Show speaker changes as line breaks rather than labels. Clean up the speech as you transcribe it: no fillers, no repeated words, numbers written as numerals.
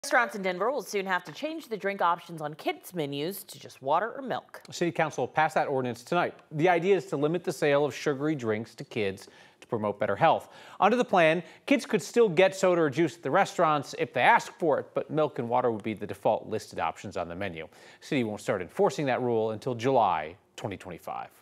Restaurants in Denver will soon have to change the drink options on kids' menus to just water or milk.
City Council passed that ordinance tonight. The idea is to limit the sale of sugary drinks to kids to promote better health. Under the plan, kids could still get soda or juice at the restaurants if they ask for it, but milk and water would be the default listed options on the menu. City won't start enforcing that rule until July 2025.